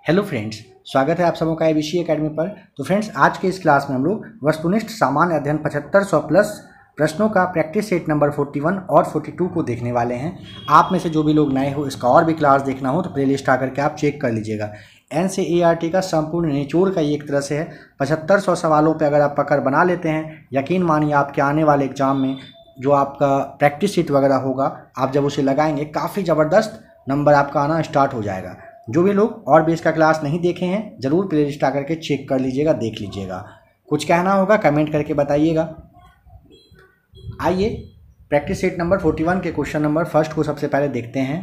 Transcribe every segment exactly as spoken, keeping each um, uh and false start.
Hello friends, स्वागत है आप सबों का एबीसी एकेडमी पर। तो फ्रेंड्स, आज के इस क्लास में हम लोग वस्तुनिष्ठ सामान्य अध्ययन पचहत्तर सौ प्लस प्रश्नों का प्रैक्टिस सेट नंबर इकतालीस और बयालीस को देखने वाले हैं। आप में से जो भी लोग नए हो, इसका और भी क्लास देखना हो तो प्लेलिस्ट आकर के आप चेक कर लीजिएगा। एनसीईआरटी का संपूर्ण निचोड़ का ये एक तरह से है। पचहत्तर सौ सवालों पर अगर आप पकड़ बना लेते हैं, यकीन मानिए आपके आने वाले एग्जाम में जो आपका प्रैक्टिस सेट वगैरह होगा, आप जब उसे लगाएंगे काफ़ी ज़बरदस्त नंबर आपका आना स्टार्ट हो जाएगा। जो भी लोग और भी इसका क्लास नहीं देखे हैं, ज़रूर प्लेलिस्ट आकर के चेक कर लीजिएगा, देख लीजिएगा। कुछ कहना होगा कमेंट करके बताइएगा। आइए प्रैक्टिस सेट नंबर इकतालीस के क्वेश्चन नंबर फर्स्ट को सबसे पहले देखते हैं।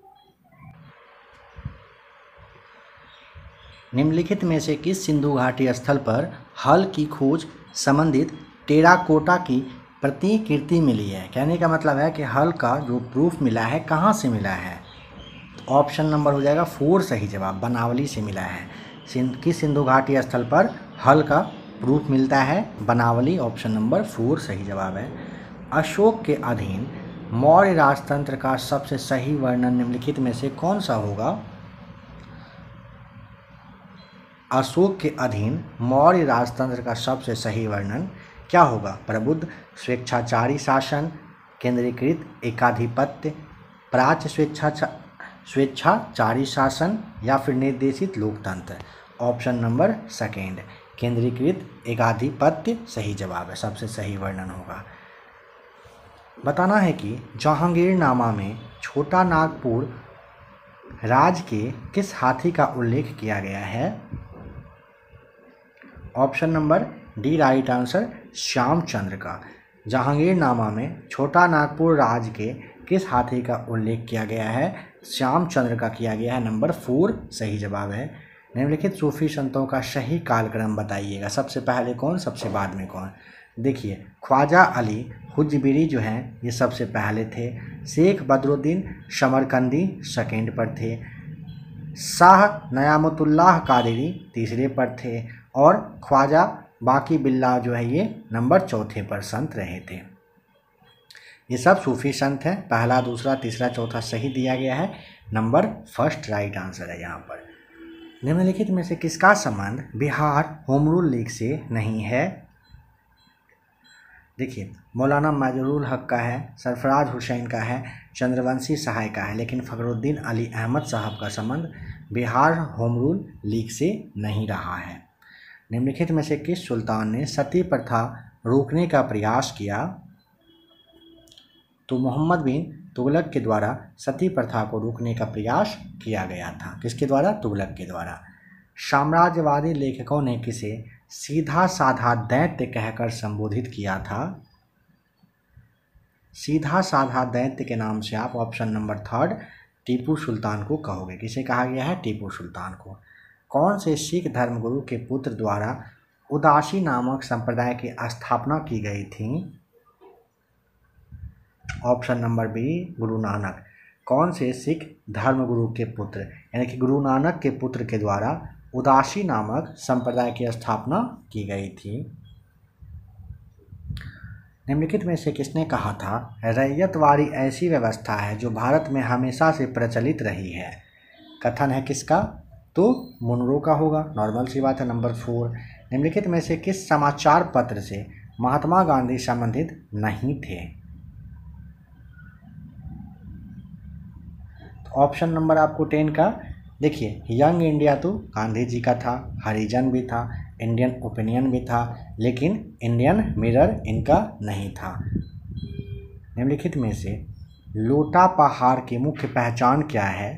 निम्नलिखित में से किस सिंधु घाटी स्थल पर हल की खोज संबंधित टेराकोटा की प्रतिकृति मिली है? कहने का मतलब है कि हल का जो प्रूफ मिला है कहाँ से मिला है। ऑप्शन नंबर हो जाएगा फोर सही जवाब, बनावली से मिला है। सिंध किस सिंधु घाटी स्थल पर हल का प्रूफ मिलता है? बनावली। ऑप्शन नंबर फोर सही जवाब है। अशोक के अधीन मौर्य राजतंत्र का सबसे सही वर्णन निम्नलिखित में से कौन सा होगा? अशोक के अधीन मौर्य राजतंत्र का सबसे सही वर्णन क्या होगा? प्रबुद्ध, स्वेच्छाचारी शासन, केंद्रीकृत एकाधिपत्य, प्राच्य स्वेच्छा स्वेच्छाचारी शासन या फिर निर्देशित लोकतंत्र। ऑप्शन नंबर सेकेंड, केंद्रीकृत एकाधिपत्य सही जवाब है, सबसे सही वर्णन होगा। बताना है कि जहांगीरनामा में छोटा नागपुर राज के किस हाथी का उल्लेख किया गया है? Option number D right answer, Shyamchandra का। जहांगीरनामा में छोटा नागपुर राज के किस हाथी का उल्लेख किया गया है? श्यामचंद्र का किया गया है। नंबर फोर सही जवाब है। निम्नलिखित सूफी संतों का सही कालक्रम बताइएगा। सबसे पहले कौन, सबसे बाद में कौन? देखिए, ख्वाजा अली हुजबिरी जो हैं ये सबसे पहले थे। शेख बदरुद्दीन समरकंदी सेकेंड पर थे। शाह नयामतुल्लाह कादरी तीसरे पर थे और ख्वाजा बाकी बिल्ला जो है ये नंबर चौथे पर संत रहे थे। ये सब सूफी संत हैं। पहला, दूसरा, तीसरा, चौथा सही दिया गया है। नंबर फर्स्ट राइट आंसर है यहाँ पर। निम्नलिखित में से किसका संबंध बिहार होम रूल लीग से नहीं है? देखिए, मौलाना मजरूल हक का है, सरफराज हुसैन का है, चंद्रवंशी सहाय का है, लेकिन फखरुद्दीन अली अहमद साहब का संबंध बिहार होम रूल लीग से नहीं रहा है। निम्नलिखित में से किस सुल्तान ने सती प्रथा रोकने का प्रयास किया? तो मोहम्मद बिन तुगलक के द्वारा सती प्रथा को रोकने का प्रयास किया गया था। किसके द्वारा? तुगलक के द्वारा। साम्राज्यवादी लेखकों ने किसे सीधा साधा दैत्य कहकर संबोधित किया था? सीधा साधा दैत्य के नाम से आप option number third Tipu Sultan को कहोगे। किसे कहा गया है? टीपू सुल्तान को। कौन से सिख धर्मगुरु के पुत्र द्वारा उदासी नामक संप्रदाय की स्थापना की गई थी? Option number B, Guru Nanak. कौन से सिख धर्मगुरु के पुत्र, यानी कि गुरु नानक के पुत्र के द्वारा उदासी नामक संप्रदाय की स्थापना की गई थी? निम्नलिखित में से किसने कहा था रैयतवाड़ी ऐसी व्यवस्था है जो भारत में हमेशा से प्रचलित रही है? कथन है किसका? तो मुनरो का होगा, नॉर्मल सी बात है। नंबर फोर, निम्नलिखित में से किस समाचार पत्र से महात्मा गांधी संबंधित नहीं थे? ऑप्शन नंबर आपको टेन का, देखिए, यंग इंडिया तो गांधी जी का था, हरिजन भी था, इंडियन ओपिनियन भी था, लेकिन इंडियन मिरर इनका नहीं था। निम्नलिखित में से लोटा पहाड़ की मुख्य पहचान क्या है?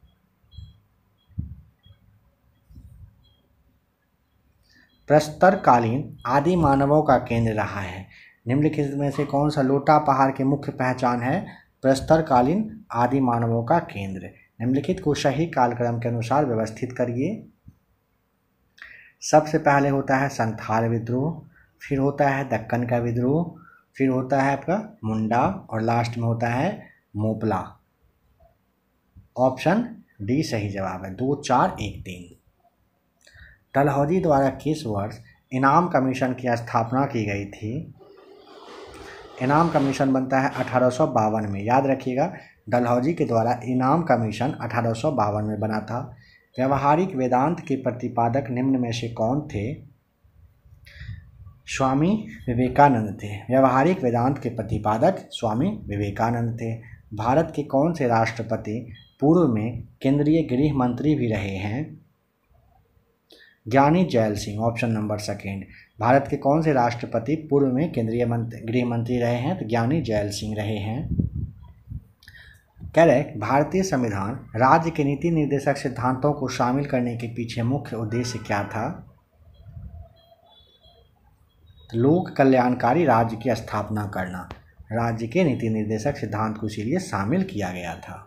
प्रस्तरकालीन आदि मानवों का केंद्र रहा है। निम्नलिखित में से कौन सा लोटा पहाड़ की मुख्य पहचान है? प्रस्तरकालीन आदि मानवों का केंद्र। निम्नलिखित को सही कालक्रम के अनुसार व्यवस्थित करिए। सबसे पहले होता है संथाल विद्रोह, फिर होता है दक्कन का विद्रोह, फिर होता है आपका मुंडा और लास्ट में होता है मोपला। ऑप्शन डी सही जवाब है। दो, चार, एक, तीन। डलहौजी द्वारा किस वर्ष इनाम कमीशन की स्थापना की गई थी? इनाम कमीशन बनता है अठारह सौ बावन में। याद रखिएगा, डलहौजी के द्वारा इनाम कमीशन अठारह सौ बावन में बना था। व्यावहारिक वेदांत के प्रतिपादक निम्न में से कौन थे? स्वामी विवेकानंद थे। व्यावहारिक वेदांत के प्रतिपादक स्वामी विवेकानंद थे। भारत के कौन से राष्ट्रपति पूर्व में केंद्रीय गृह मंत्री भी रहे हैं? Giani Zail Singh, option number second. Bharat के कौन से राष्ट्रपति पूर्व में केंद्रीय मंत्री गृह मंत्री रहे हैं? तो ज्ञानी जैल सिंह रहे हैं। कह रहे भारतीय संविधान राज्य के नीति निर्देशक सिद्धांतों को शामिल करने के पीछे मुख्य उद्देश्य क्या था? लोक कल्याणकारी राज्य की स्थापना करना। राज्य के नीति निर्देशक सिद्धांत को इसीलिए शामिल किया गया था।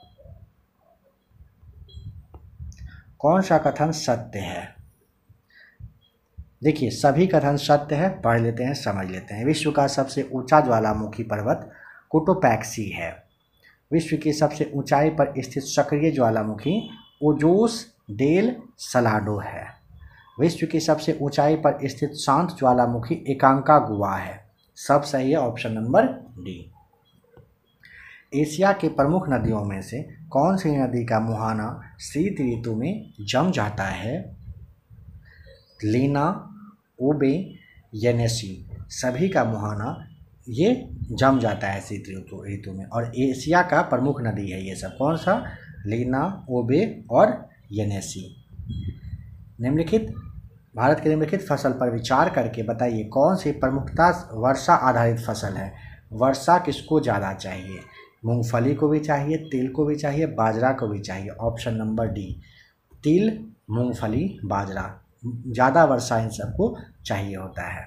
कौन सा कथन सत्य है? देखिए, सभी कथन सत्य है, पढ़ लेते हैं, समझ लेते हैं। विश्व का सबसे ऊंचा ज्वालामुखी पर्वत कोटोपैक्सी है। विश्व की सबसे ऊंचाई पर स्थित सक्रिय ज्वालामुखी ओजोस डेल सलाडो है। विश्व की सबसे ऊंचाई पर स्थित शांत ज्वालामुखी एकांकागुआ है। सब सही है, ऑप्शन नंबर डी। एशिया के प्रमुख नदियों में से कौन सी नदी का मुहाना शीत ऋतु में जम जाता है? लीना, ओबे, येनेसी, सभी का मुहाना ये जम जाता है शीत ऋतु ऋतु में। और एशिया का प्रमुख नदी है ये सब। कौन सा? लीना, ओबे और येनेसी। निम्नलिखित भारत के निम्नलिखित फसल पर विचार करके बताइए कौन सी प्रमुखता वर्षा आधारित फसल है? वर्षा किसको ज़्यादा चाहिए? मूंगफली को भी चाहिए, तिल को भी चाहिए, बाजरा को भी चाहिए। ऑप्शन नंबर डी, तिल, मूंगफली, बाजरा, ज़्यादा वर्षा इन सबको चाहिए होता है।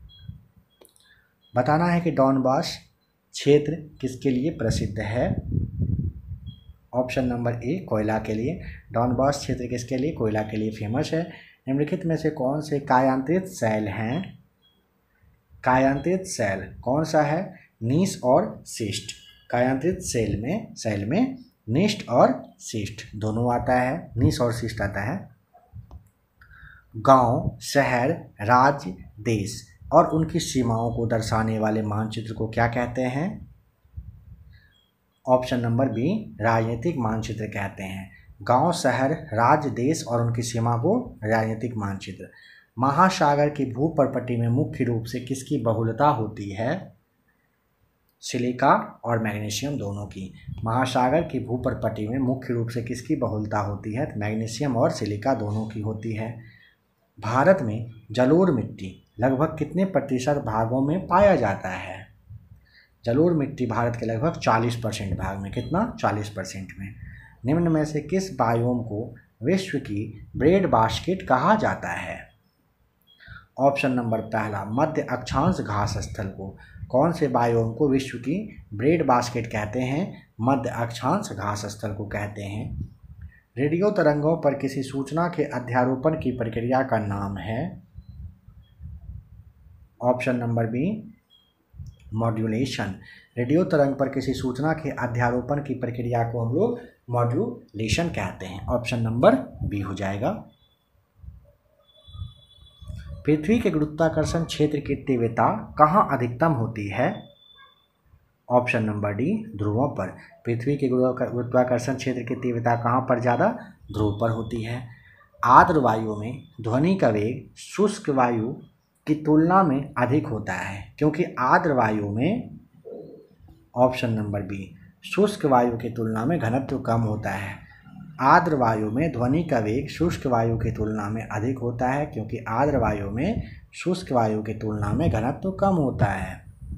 बताना है कि डॉनबास क्षेत्र किसके लिए प्रसिद्ध है? ऑप्शन नंबर ए, कोयला के लिए। डॉनबास क्षेत्र किसके लिए? कोयला के लिए फेमस है। निम्नलिखित में से कौन से कायांतरित शैल हैं? कायांतरित शैल कौन सा है? नीस और शिष्ट। कायांतरित शैल में शैल में निष्ठ और शिष्ट दोनों आता है, नीस और शिष्ट आता है। गांव, शहर, राज्य, देश और उनकी सीमाओं को दर्शाने वाले मानचित्र को क्या कहते हैं? ऑप्शन नंबर बी, राजनीतिक मानचित्र कहते हैं। गांव, शहर, राज्य, देश और उनकी सीमा को राजनीतिक मानचित्र। महासागर की भूपर्पटी में मुख्य रूप से किसकी बहुलता होती है? सिलिका और मैग्नीशियम दोनों की। महासागर की भूपर्पटी में मुख्य रूप से किसकी बहुलता होती है? मैग्नीशियम और सिलिका दोनों की होती है। भारत में जलोढ़ मिट्टी लगभग कितने प्रतिशत भागों में पाया जाता है? जलोढ़ मिट्टी भारत के लगभग चालीस परसेंट भाग में। कितना? चालीस परसेंट में। निम्न में से किस बायोम को विश्व की ब्रेड बास्केट कहा जाता है? ऑप्शन नंबर पहला, मध्य अक्षांश घास स्थल को। कौन से बायोम को विश्व की ब्रेड बास्केट कहते हैं? मध्य अक्षांश घास स्थल को कहते हैं। रेडियो तरंगों पर किसी सूचना के अध्यारोपण की प्रक्रिया का नाम है? Option number B, modulation. Radio तरंग पर किसी सूचना के अध्यारोपण की प्रक्रिया को हम लोग मॉड्यूलेशन कहते हैं। ऑप्शन नंबर बी हो जाएगा। पृथ्वी के गुरुत्वाकर्षण क्षेत्र की तीव्रता कहाँ अधिकतम होती है? ऑप्शन नंबर डी, ध्रुवों पर। पृथ्वी के गुरुत्वाकर्षण क्षेत्र की तीव्रता कहाँ पर ज़्यादा? ध्रुव पर होती है। आर्द्र वायु में ध्वनि का वेग शुष्क वायु की तुलना में अधिक होता है, क्योंकि आर्द्र वायु में, ऑप्शन नंबर बी, शुष्क वायु की तुलना में घनत्व कम होता है। आर्द्र वायु में ध्वनि का वेग शुष्क वायु की तुलना में अधिक होता है, क्योंकि आर्द्र वायु में शुष्क वायु की तुलना में घनत्व कम होता है।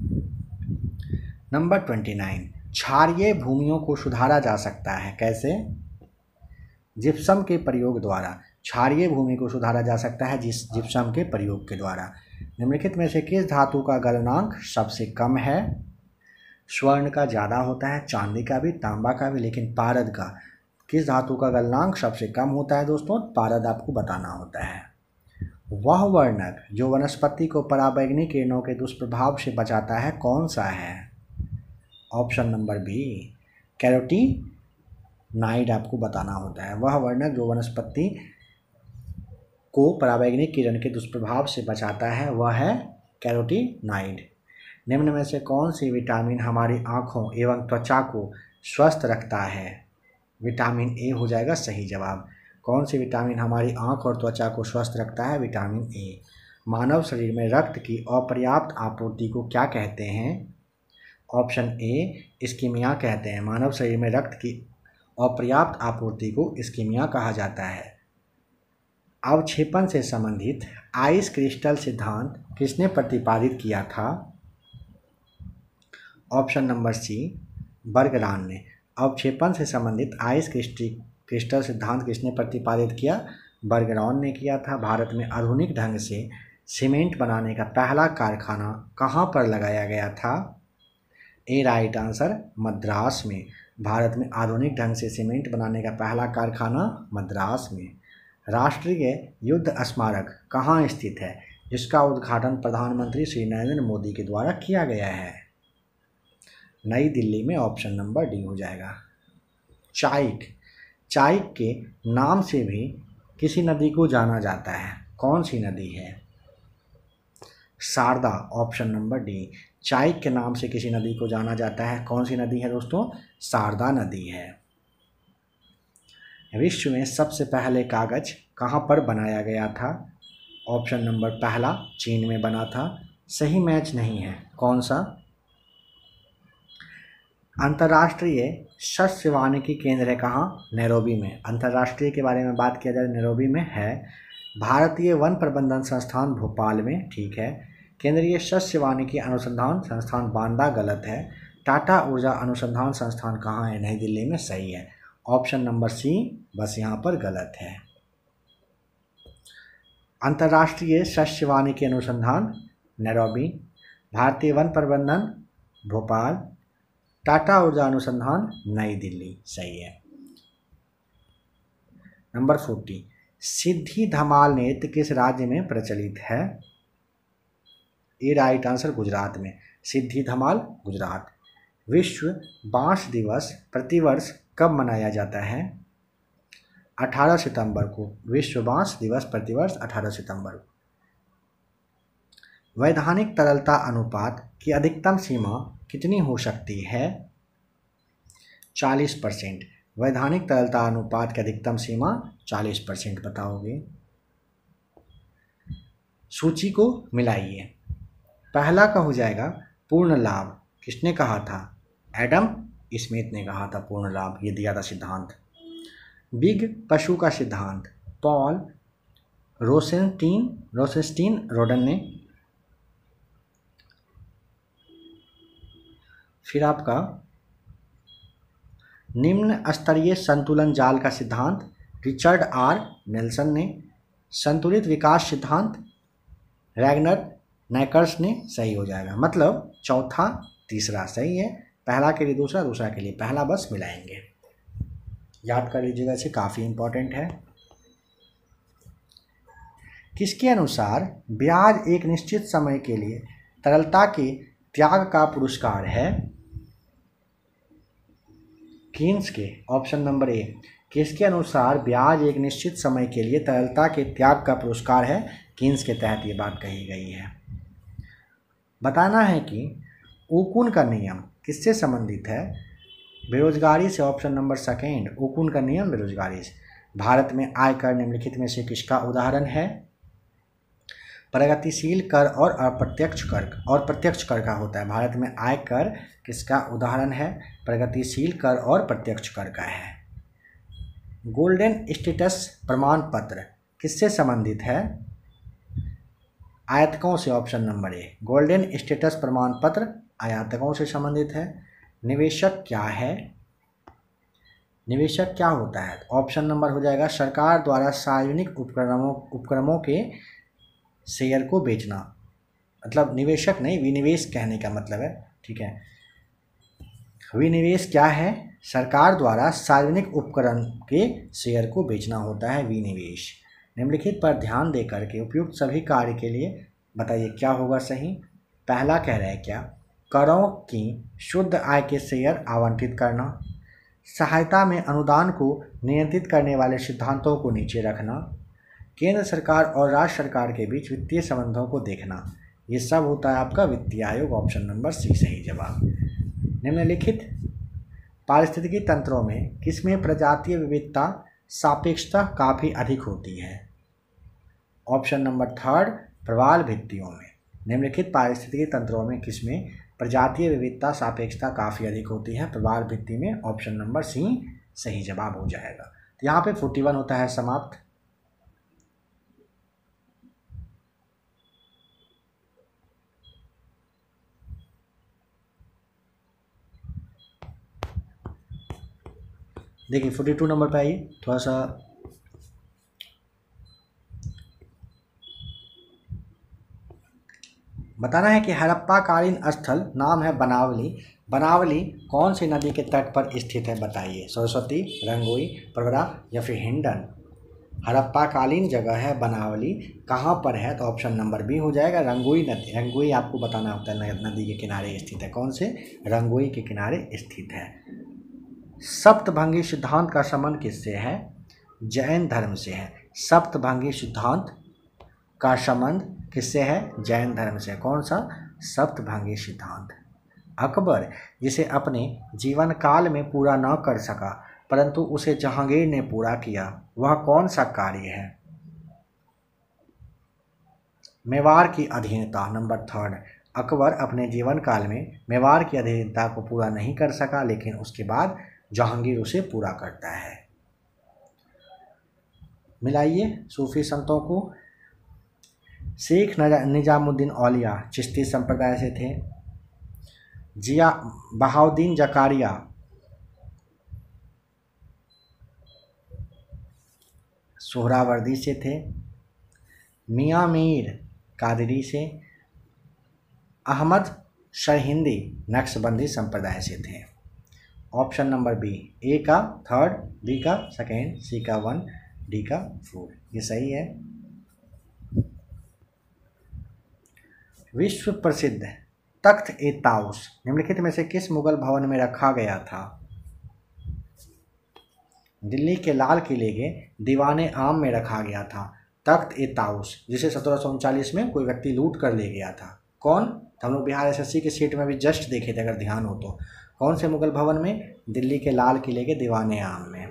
नंबर ट्वेंटी नाइन, क्षारीय भूमियों को सुधारा जा सकता है कैसे? जिप्सम के प्रयोग द्वारा। क्षारीय भूमि को सुधारा जा सकता है जिस जिप्सम के प्रयोग के द्वारा। निम्नलिखित में से किस धातु का गलनांक सबसे कम है? स्वर्ण का ज़्यादा होता है, चांदी का भी, तांबा का भी, लेकिन पारद का, किस धातु का गलनांक सबसे कम होता है दोस्तों? पारद आपको बताना होता है। वह वर्णक जो वनस्पति को पराबैंगनी किरणों के दुष्प्रभाव से बचाता है कौन सा है? ऑप्शन नंबर बी, कैरोटीनाइड आपको बताना होता है। वह वर्णक जो वनस्पति को पराबैंगनी किरण के दुष्प्रभाव से बचाता है वह है कैरोटीनाइड। निम्न में से कौन सी विटामिन हमारी आँखों एवं त्वचा को स्वस्थ रखता है? विटामिन ए हो जाएगा सही जवाब। कौन सी विटामिन हमारी आँख और त्वचा को स्वस्थ रखता है? Vitamin A. मानव शरीर में रक्त की अपर्याप्त आपूर्ति को क्या कहते हैं? ऑप्शन ए इस्कीमिया कहते हैं। मानव शरीर में रक्त की अपर्याप्त आपूर्ति को इस्कीमिया कहा जाता है। अवक्षेपण से संबंधित आइस क्रिस्टल सिद्धांत किसने प्रतिपादित किया था? ऑप्शन नंबर सी बर्गरान ने। अवक्षेपण से संबंधित आइस क्रिस्टल सिद्धांत किसने प्रतिपादित किया? बर्गरान ने किया था। भारत में आधुनिक ढंग से सीमेंट बनाने का पहला कारखाना कहाँ पर लगाया गया था? ए राइट आंसर मद्रास में। भारत में आधुनिक ढंग से सीमेंट बनाने का पहला कारखाना मद्रास में। राष्ट्रीय युद्ध स्मारक कहाँ स्थित है, जिसका उद्घाटन प्रधानमंत्री श्री नरेंद्र मोदी के द्वारा किया गया है? नई दिल्ली में। ऑप्शन नंबर डी हो जाएगा। चाइक चाइक के नाम से भी किसी नदी को जाना जाता है, कौन सी नदी है? शारदा। Option number D. चाइक के नाम से किसी नदी को जाना जाता है, कौन सी नदी है दोस्तों? शारदा नदी है। विश्व में सबसे पहले कागज कहाँ पर बनाया गया था? ऑप्शन नंबर पहला चीन में बना था। सही मैच नहीं है, कौन सा? अंतर्राष्ट्रीय शस्त्र वानिकी केंद्र है कहाँ? नैरोबी में। अंतर्राष्ट्रीय के बारे में बात किया जाए नैरोबी में है। भारतीय वन प्रबंधन संस्थान भोपाल में, ठीक है। केंद्रीय शस्त्र वानिकी अनुसंधान संस्थान बांदा, गलत है। टाटा ऊर्जा अनुसंधान संस्थान कहाँ है? नई दिल्ली में, सही है। ऑप्शन नंबर सी बस यहाँ पर गलत है। अंतर्राष्ट्रीय शस्त्र वानिकी अनुसंधान नैरोबी, भारतीय वन प्रबंधन भोपाल, टाटा ऊर्जा अनुसंधान नई दिल्ली, सही है। नंबर फोर्टी, सिद्धि धमाल नृत्य किस राज्य में प्रचलित है? ए राइट आंसर गुजरात में। सिद्धि धमाल गुजरात। विश्व बांस दिवस प्रतिवर्ष कब मनाया जाता है? अठारह सितंबर को। विश्व बांस दिवस प्रतिवर्ष अठारह सितंबर को। वैधानिक तरलता अनुपात की अधिकतम सीमा कितनी हो सकती है? चालीस परसेंट। वैधानिक तरलता अनुपात की अधिकतम सीमा चालीस परसेंट बताओगे। सूची को मिलाइए। पहला का हो जाएगा पूर्ण लाभ, किसने कहा था? एडम स्मिथ ने कहा था पूर्ण लाभ, ये दिया था सिद्धांत। बिग पशु का सिद्धांत पॉल रोसेंस्टीन रोसेंस्टीन रोडन ने। फिर आपका निम्न स्तरीय संतुलन जाल का सिद्धांत रिचर्ड आर नेल्सन ने। संतुलित विकास सिद्धांत रैगनर नैकर्स ने, सही हो जाएगा। मतलब चौथा तीसरा सही है, पहला के लिए दूसरा, दूसरा के लिए पहला, बस मिलाएंगे। याद कर लीजिएगा, इसे काफ़ी इंपॉर्टेंट है। किसके अनुसार ब्याज एक निश्चित समय के लिए तरलता के त्याग का पुरस्कार है? कीन्स के। Option number A. किसके अनुसार ब्याज एक निश्चित समय के लिए तरलता के त्याग का पुरस्कार है? कीन्स के तहत ये बात कही गई है। बताना है कि ओकुन का नियम किससे संबंधित है? बेरोजगारी से। ऑप्शन नंबर सेकेंड, ओकुन का नियम बेरोजगारी से। भारत में आयकर निम्नलिखित में से किसका उदाहरण है? प्रगतिशील कर और अप्रत्यक्ष कर। और प्रत्यक्ष कर का होता है। भारत में आयकर किसका उदाहरण है? प्रगतिशील कर और प्रत्यक्ष कर का है। गोल्डन स्टेटस प्रमाण पत्र किससे संबंधित है? आयातकों से। Option number A. Golden status प्रमाण पत्र आयातकों से संबंधित है। निवेशक क्या है? निवेशक क्या होता है? ऑप्शन नंबर हो जाएगा सरकार द्वारा सार्वजनिक उपक्रमों उपक्रमों के शेयर को बेचना। मतलब निवेशक नहीं, विनिवेश कहने का मतलब है, ठीक है। विनिवेश क्या है? सरकार द्वारा सार्वजनिक उपकरण के शेयर को बेचना होता है विनिवेश। निम्नलिखित पर ध्यान देकर के उपयुक्त सभी कार्य के लिए बताइए क्या होगा सही। पहला कह रहे हैं क्या? करों की शुद्ध आय के शेयर आवंटित करना, सहायता में अनुदान को नियंत्रित करने वाले सिद्धांतों को नीचे रखना, केंद्र सरकार और राज्य सरकार के बीच वित्तीय संबंधों को देखना, ये सब होता है आपका वित्तीय आयोग। ऑप्शन नंबर सी सही जवाब। निम्नलिखित पारिस्थितिकी तंत्रों में किसमें प्रजातीय विविधता सापेक्षता काफ़ी अधिक होती है? ऑप्शन नंबर थर्ड, प्रवाल भित्तियों में। निम्नलिखित पारिस्थितिकी तंत्रों में किसमें प्रजातीय विविधता सापेक्षता काफ़ी अधिक होती है? प्रवाल भित्ति में। ऑप्शन नंबर सी सही जवाब हो जाएगा। तो यहाँ पे फोर्टी वन होता है समाप्त। देखिए फोर्टी टू नंबर पे आइए, थोड़ा सा बताना है कि हड़प्पा कालीन स्थल नाम है बनावली। बनावली कौन सी नदी के तट पर स्थित है बताइए? सरस्वती, रंगोई, प्रवरा या फिर हिंडन? हड़प्पा कालीन जगह है बनावली, कहाँ पर है? तो ऑप्शन नंबर बी हो जाएगा, रंगोई नदी। रंगोई आपको बताना होता है नदी के किनारे स्थित है। कौन से? रंगोई के किनारे स्थित है। सप्तभंगी सिद्धांत का संबंध किससे है? जैन धर्म से है। सप्तभंगी सिद्धांत का संबंध किससे है? जैन धर्म से। कौन सा? सप्तभंगी सिद्धांत। अकबर जिसे अपने जीवन काल में पूरा न कर सका परंतु उसे जहांगीर ने पूरा किया, वह कौन सा कार्य है? मेवाड़ की अधीनता। नंबर थर्ड, अकबर अपने जीवन काल में मेवाड़ की अधीनता को पूरा नहीं कर सका, लेकिन उसके बाद जहांगीर उसे पूरा करता है। मिलाइए सूफी संतों को। शेख निजामुद्दीन औलिया चिश्ती संप्रदाय से थे। जिया बहाउद्दीन जकारिया सोहरावर्दी से थे। मियाँ मीर कादरी से। अहमद सरहिंदी नक्शबंदी संप्रदाय से थे। ऑप्शन नंबर बी, ए का थर्ड, बी का सेकेंड, सी का वन, डी का फोर, ये सही है। विश्व प्रसिद्ध तख्त ए ताउस निम्नलिखित में से किस मुगल भवन में रखा गया था? दिल्ली के लाल किले के दीवाने आम में रखा गया था तख्त ए ताउस, जिसे सत्रह सौ उनचालीस में कोई व्यक्ति लूट कर ले गया था। कौन? हम लोग बिहार एसएससी के सीट में भी जस्ट देखे थे, अगर ध्यान हो तो। कौन से मुगल भवन में? दिल्ली के लाल किले के दीवाने आम में।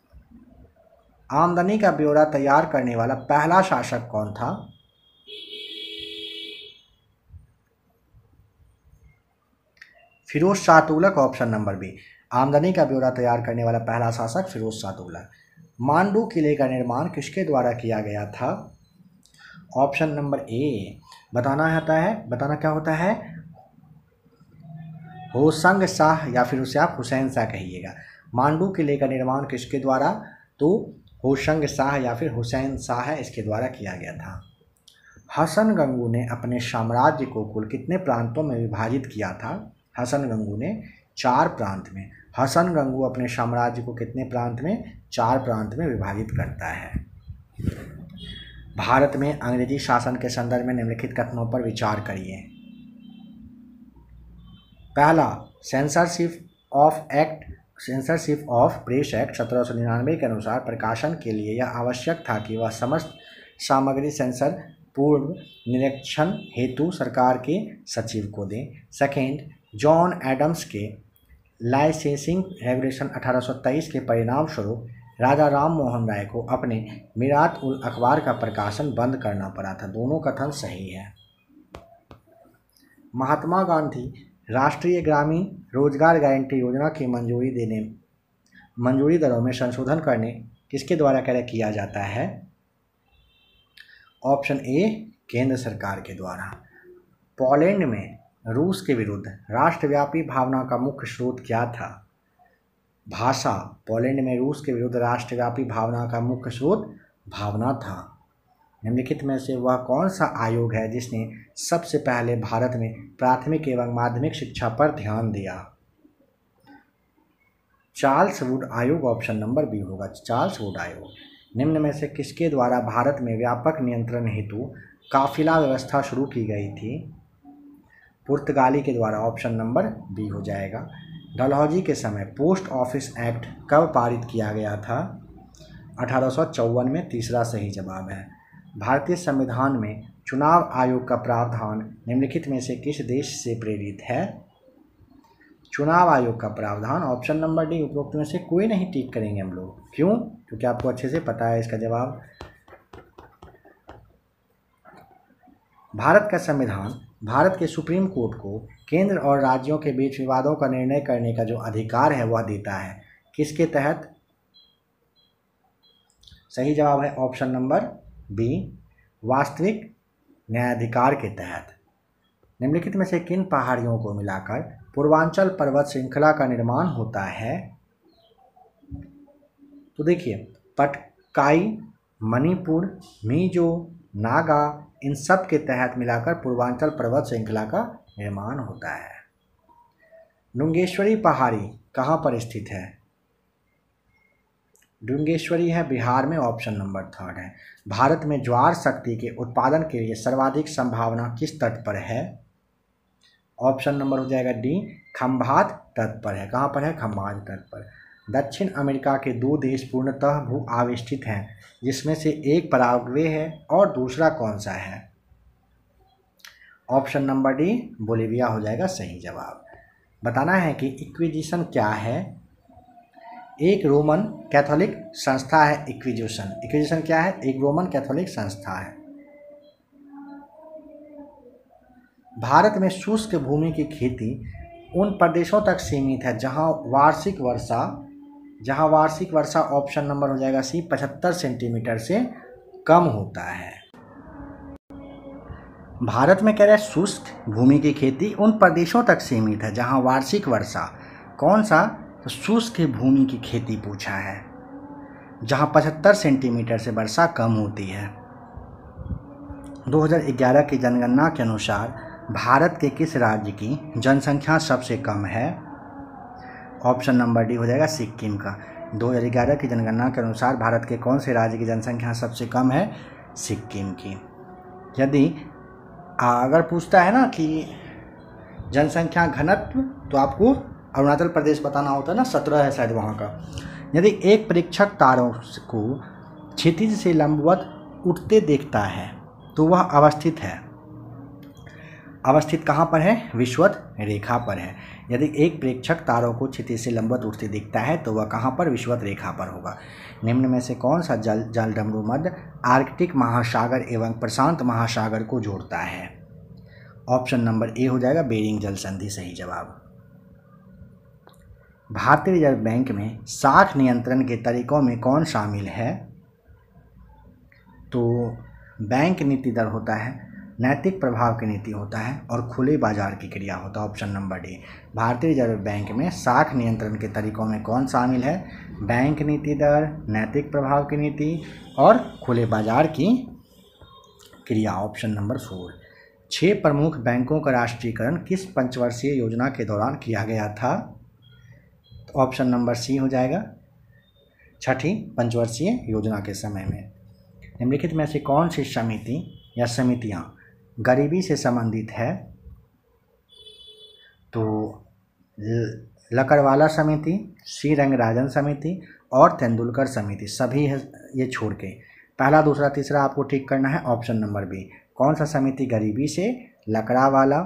आमदनी का ब्यौरा तैयार करने वाला पहला शासक कौन था? Firoz Shah Tughlaq. Option number B, आमदनी का ब्यौरा तैयार करने वाला पहला शासक फिरोज शाह तुगलक। मांडू किले का निर्माण किसके द्वारा किया गया था? ऑप्शन नंबर ए, बताना होता है, बताना क्या होता है? होशंग शाह, या फिर उसे आप हुसैन शाह कहिएगा। मांडू किले का निर्माण किसके द्वारा? तो होशंग शाह या फिर हुसैन शाह है, इसके द्वारा किया गया था। हसन गंगू ने अपने साम्राज्य को कुल कितने प्रांतों में विभाजित किया था? हसन गंगू ने चार प्रांत में। हसन गंगू अपने साम्राज्य को कितने प्रांत में? चार प्रांत में विभाजित करता है। भारत में अंग्रेजी शासन के संदर्भ में निम्नलिखित कथनों पर विचार करिए। पहला, censorship of act censorship of press act सत्रह सौ निन्यानवे के अनुसार प्रकाशन के लिए यह आवश्यक था कि वह समस्त सामग्री सेंसर पूर्व निरीक्षण हेतु सरकार के सचिव को दें। सेकेंड, जॉन एडम्स के लाइसेंसिंग रेगुलेशन अठारह सौ तेईस के परिणाम स्वरूप राजा राम मोहन राय को अपने मिरात उल अखबार का प्रकाशन बंद करना पड़ा था। दोनों कथन सही है। महात्मा गांधी राष्ट्रीय ग्रामीण रोजगार गारंटी योजना की मंजूरी देने मंजूरी दरों में संशोधन करने किसके द्वारा कार्य किया जाता है? ऑप्शन ए, केंद्र सरकार के द्वारा। पोलैंड में रूस के विरुद्ध राष्ट्रव्यापी भावना का मुख्य स्रोत क्या था? भाषा। पोलैंड में रूस के विरुद्ध राष्ट्रव्यापी भावना का मुख्य स्रोत भावना था। निम्नलिखित में से वह कौन सा आयोग है जिसने सबसे पहले भारत में प्राथमिक एवं माध्यमिक शिक्षा पर ध्यान दिया? चार्ल्स वुड आयोग। ऑप्शन नंबर बी होगा, चार्ल्स वुड आयोग। निम्न में से किसके द्वारा भारत में व्यापक नियंत्रण हेतु काफिला व्यवस्था शुरू की गई थी? पुर्तगाली के द्वारा। ऑप्शन नंबर बी हो जाएगा। डलहौजी के समय पोस्ट ऑफिस एक्ट कब पारित किया गया था? अठारह सौ चौवन में, तीसरा सही जवाब है। भारतीय संविधान में चुनाव आयोग का प्रावधान निम्नलिखित में से किस देश से प्रेरित है? चुनाव आयोग का प्रावधान ऑप्शन नंबर डी, उपरोक्त में से कोई नहीं टिक करेंगे हम लोग। क्यों? क्योंकि आपको अच्छे से पता है इसका जवाब। भारत का संविधान भारत के सुप्रीम कोर्ट को केंद्र और राज्यों के बीच विवादों का निर्णय करने का जो अधिकार है वह देता है, किसके तहत? सही जवाब है ऑप्शन नंबर बी, वास्तविक न्यायाधिकार के तहत। निम्नलिखित में से किन पहाड़ियों को मिलाकर पूर्वांचल पर्वत श्रृंखला का निर्माण होता है? तो देखिए, पटकाई, मणिपुर, मिजो, नागा, इन सब के तहत मिलाकर पूर्वांचल पर्वत श्रृंखला का निर्माण होता है। डुंगेश्वरी पहाड़ी कहाँ पर स्थित है? डुंगेश्वरी है बिहार में, ऑप्शन नंबर थर्ड है। भारत में ज्वार शक्ति के उत्पादन के लिए सर्वाधिक संभावना किस तट पर है? ऑप्शन नंबर हो जाएगा डी, खंभात तट पर है। कहाँ पर है? खंभात तट पर। दक्षिण अमेरिका के दो देश पूर्णतः भू आविष्टित हैं, जिसमें से एक पराग्वे है और दूसरा कौन सा है? ऑप्शन नंबर डी, बोलिविया हो जाएगा सही जवाब। बताना है कि इक्विजिशन क्या है। एक रोमन कैथोलिक संस्था है इक्विजिशन। इक्विजिशन क्या है? एक रोमन कैथोलिक संस्था है। भारत में शुष्क भूमि की खेती उन प्रदेशों तक सीमित है जहां वार्षिक वर्षा जहां वार्षिक वर्षा ऑप्शन नंबर हो जाएगा सी, पचहत्तर सेंटीमीटर से कम होता है। भारत में कह रहे हैं शुष्क भूमि की खेती उन प्रदेशों तक सीमित है जहां वार्षिक वर्षा, कौन सा? तो शुष्क भूमि की खेती पूछा है, जहां पचहत्तर सेंटीमीटर से वर्षा कम होती है। दो हज़ार ग्यारह की जनगणना के अनुसार भारत के किस राज्य की जनसंख्या सबसे कम है? ऑप्शन नंबर डी हो जाएगा सिक्किम का। दो हज़ार ग्यारह की जनगणना के अनुसार भारत के कौन से राज्य की जनसंख्या सबसे कम है? सिक्किम की। यदि अगर पूछता है ना कि जनसंख्या घनत्व, तो आपको अरुणाचल प्रदेश बताना होता है ना, सत्रह है शायद वहाँ का। यदि एक परीक्षक तारों को क्षितिज से लंबवत उठते देखता है तो वह अवस्थित है अवस्थित कहाँ पर है? विषुवत रेखा पर है। यदि एक प्रेक्षक तारों को क्षितिज से लंबवत उठते दिखता है तो वह कहाँ पर? विषुवत रेखा पर होगा। निम्न में से कौन सा जल जल डमरू मध्य आर्कटिक महासागर एवं प्रशांत महासागर को जोड़ता है? ऑप्शन नंबर ए हो जाएगा बेरिंग जल संधि सही जवाब। भारतीय रिजर्व बैंक में साख नियंत्रण के तरीकों में कौन शामिल है? तो बैंक नीति दर होता है, नैतिक प्रभाव की नीति होता है और खुले बाजार की क्रिया होता है। Option number D. भारतीय रिजर्व बैंक में साख नियंत्रण के तरीकों में कौन शामिल है? बैंक नीति दर, नैतिक प्रभाव की नीति और खुले बाजार की क्रिया। Option number four. छह प्रमुख बैंकों का राष्ट्रीयकरण किस पंचवर्षीय योजना के दौरान किया गया था? तो ऑप्शन नंबर सी हो जाएगा, छठी पंचवर्षीय योजना के समय में। निम्नलिखित में से कौन सी समिति या समितियां गरीबी से संबंधित है? तो लकड़वाला समिति, सी रंगराजन समिति और तेंदुलकर समिति, सभी है ये छोड़ के। पहला, दूसरा, तीसरा आपको ठीक करना है। Option number B. कौन सा समिति गरीबी से? लकड़ावाला,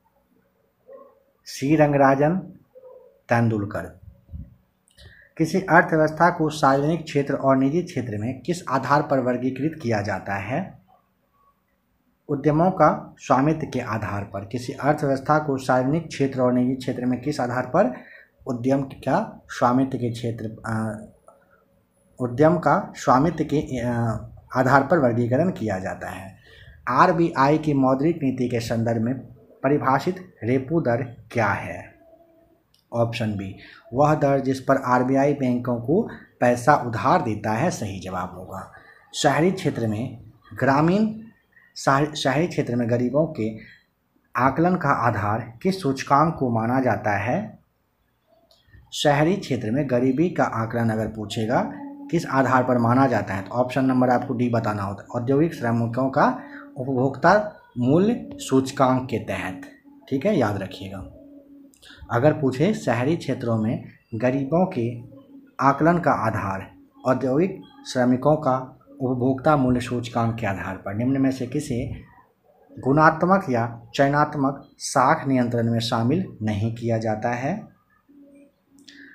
सी रंगराजन, तेंदुलकर। किसी अर्थव्यवस्था को सार्वजनिक क्षेत्र और निजी क्षेत्र में किस आधार पर वर्गीकृत किया जाता है? उद्यमों का स्वामित्व के आधार पर। किसी अर्थव्यवस्था को सार्वजनिक क्षेत्र और निजी क्षेत्र में किस आधार पर? उद्यम का स्वामित्व के क्षेत्र उद्यम का स्वामित्व के आधार पर वर्गीकरण किया जाता है। आरबीआई की मौद्रिक नीति के संदर्भ में परिभाषित रेपो दर क्या है? ऑप्शन बी, वह दर जिस पर आरबीआई बैंकों को पैसा उधार देता है सही जवाब होगा। शहरी क्षेत्र में ग्रामीण शहरी क्षेत्र में गरीबों के आकलन का आधार किस सूचकांक को माना जाता है? शहरी क्षेत्र में गरीबी का आकलन अगर पूछेगा किस आधार पर माना जाता है तो ऑप्शन नंबर आपको डी बताना होता है, औद्योगिक श्रमिकों का उपभोक्ता मूल्य सूचकांक के तहत। ठीक है, याद रखिएगा। अगर पूछे शहरी क्षेत्रों में गरीबों के आकलन का आधार औद्योगिक श्रमिकों का उपभोक्ता मूल्य सूचकांक के आधार पर निम्न में से किसे गुणात्मक या चयनात्मक साख नियंत्रण में शामिल नहीं किया जाता है?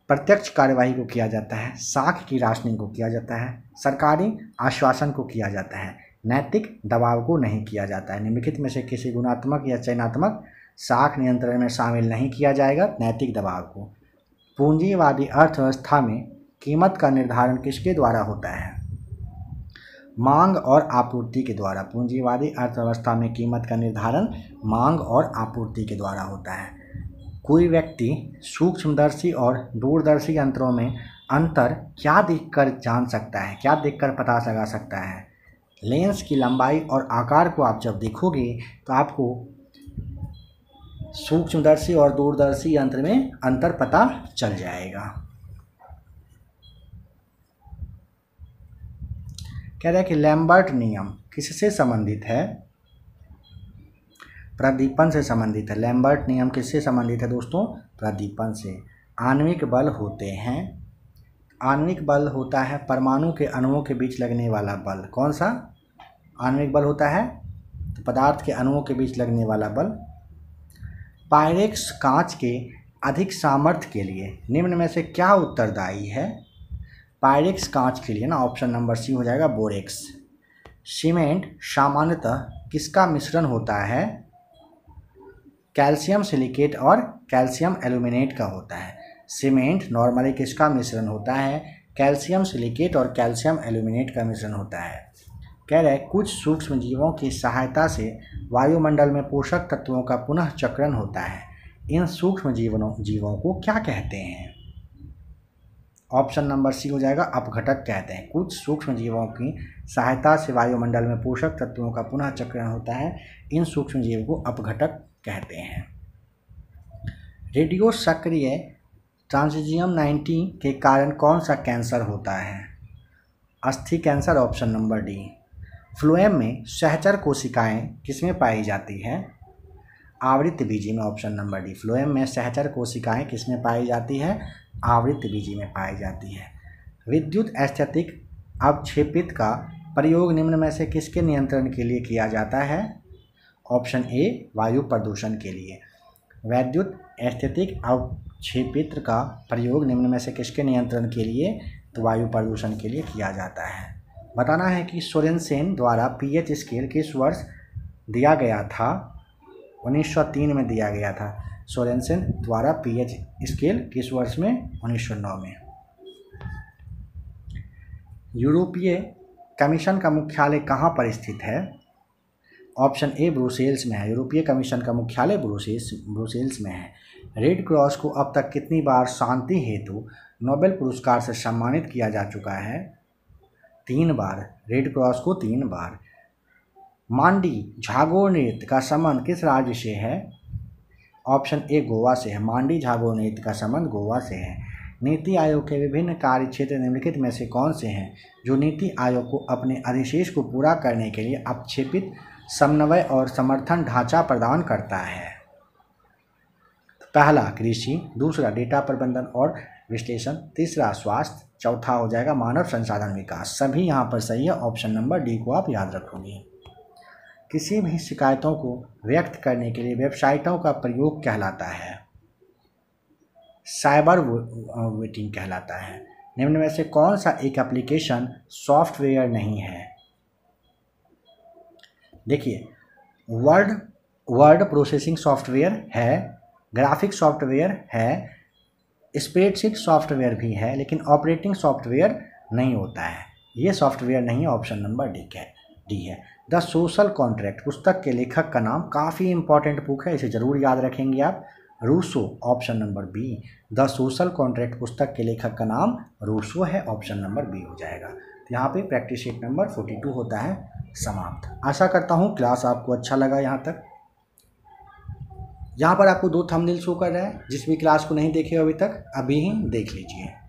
प्रत्यक्ष कार्यवाही को किया जाता है, साख की राशनिंग को किया जाता है, सरकारी आश्वासन को किया जाता है, नैतिक दबाव को नहीं किया जाता है। निम्नलिखित में से किसी गुणात्मक या चयनात्मक साख नियंत्रण में शामिल नहीं किया जाएगा नैतिक दबाव को। पूंजीवादी अर्थव्यवस्था में कीमत का निर्धारण किसके द्वारा होता है? मांग और आपूर्ति के द्वारा। पूंजीवादी अर्थव्यवस्था में कीमत का निर्धारण मांग और आपूर्ति के द्वारा होता है। कोई व्यक्ति सूक्ष्मदर्शी और दूरदर्शी यंत्रों में अंतर क्या देखकर जान सकता है, क्या देखकर पता लगा सकता है? लेंस की लंबाई और आकार को आप जब देखोगे तो आपको सूक्ष्मदर्शी और दूरदर्शी यंत्र में अंतर पता चल जाएगा। कह रहा है कि लैम्बर्ट नियम किससे संबंधित है? प्रदीपन से संबंधित है। लैम्बर्ट नियम किससे संबंधित है दोस्तों? प्रदीपन से। आणविक बल होते हैं, आणविक बल होता है परमाणु के अणुओं के बीच लगने वाला बल। कौन सा आणविक बल होता है? तो पदार्थ के अणुओं के बीच लगने वाला बल। पायरेक्स कांच के अधिक सामर्थ्य के लिए निम्न में से क्या उत्तरदायी है? पायरेक्स कांच के लिए ना ऑप्शन नंबर सी हो जाएगा बोरेक्स। सीमेंट सामान्यतः किसका मिश्रण होता है? कैल्शियम सिलिकेट और कैल्शियम एल्यूमिनेट का होता है। सीमेंट नॉर्मली किसका मिश्रण होता है? कैल्शियम सिलिकेट और कैल्शियम एल्यूमिनेट का मिश्रण होता है। कह रहे हैं कुछ सूक्ष्म जीवों की सहायता से वायुमंडल में पोषक तत्वों का पुनः चक्रण होता है। इन सूक्ष्म जीवनों जीवों को क्या कहते हैं? ऑप्शन नंबर सी हो जाएगा अपघटक कहते हैं। कुछ सूक्ष्म जीवों की सहायता से वायुमंडल में पोषक तत्वों का पुनः चक्रण होता है। इन सूक्ष्म जीवों को अपघटक कहते हैं। रेडियो सक्रिय ट्रांजिशियम नाइन्टी के कारण कौन सा कैंसर होता है? अस्थि cancer, option number D. Phloem में सहचर कोशिकाएं किसमें पाई जाती हैं? आवृत्त बीजी में, ऑप्शन नंबर डी। फ्लोएम में सहचर कोशिकाएं किसमें पाई जाती है? आवृत्त बीजी में पाई जाती है। विद्युत स्थैतिक अवक्षेपित का प्रयोग निम्न में से किसके नियंत्रण के लिए किया जाता है? ऑप्शन ए वायु प्रदूषण के लिए। विद्युत स्थैतिक अवक्षेपित का प्रयोग निम्न में से किसके नियंत्रण के लिए? तो वायु प्रदूषण के लिए किया जाता है। बताना है कि सोरेनसेन द्वारा पीएच स्केल किस वर्ष दिया गया था? उन्नीस सौ तीन में दिया गया था। सोरेनसेन द्वारा पीएच स्केल किस वर्ष में? उन्नीस सौ नौ में। यूरोपीय कमीशन का मुख्यालय कहाँ पर स्थित है? ऑप्शन ए ब्रुसेल्स में है। यूरोपीय कमीशन का मुख्यालय ब्रुसेल्स ब्रुसेल्स में है। रेड क्रॉस को अब तक कितनी बार शांति हेतु नोबेल पुरस्कार से सम्मानित किया जा चुका है? तीन बार। रेड क्रॉस को तीन बार। मांडी झागोर नृत्य का संबंध किस राज्य से है? ऑप्शन ए गोवा से है। मांडी झागोर नृत्य का संबंध गोवा से है। नीति आयोग के विभिन्न कार्य क्षेत्र निम्नलिखित में से कौन से हैं जो नीति आयोग को अपने अधिशेष को पूरा करने के लिए अवक्षेपित समन्वय और समर्थन ढांचा प्रदान करता है? पहला कृषि, दूसरा डेटा प्रबंधन और विश्लेषण, तीसरा स्वास्थ्य, चौथा हो जाएगा मानव संसाधन विकास। सभी यहाँ पर सही है। ऑप्शन नंबर डी को आप याद रखोगे। किसी भी शिकायतों को व्यक्त करने के लिए वेबसाइटों का प्रयोग कहलाता है? साइबर वेटिंग कहलाता है। निम्न में से कौन सा एक एप्लीकेशन सॉफ्टवेयर नहीं है? देखिए, वर्ड वर्ड प्रोसेसिंग सॉफ्टवेयर है, ग्राफिक सॉफ्टवेयर है, स्प्रेडशीट सॉफ्टवेयर भी है, लेकिन ऑपरेटिंग सॉफ्टवेयर नहीं होता है। ये सॉफ्टवेयर नहीं है। ऑप्शन नंबर डी है डी है द सोशल कॉन्ट्रैक्ट पुस्तक के लेखक का नाम काफ़ी इंपॉर्टेंट बुक है, इसे जरूर याद रखेंगे आप। Rousseau, option number B. The social contract पुस्तक के लेखक का नाम रूसो है। ऑप्शन नंबर बी हो जाएगा। तो यहाँ पे प्रैक्टिस शीट नंबर बयालीस होता है समाप्त। आशा करता हूँ क्लास आपको अच्छा लगा। यहाँ तक यहाँ पर आपको दो थंबनेल शो कर रहा है। जिस भी क्लास को नहीं देखे अभी तक, अभी ही देख लीजिए।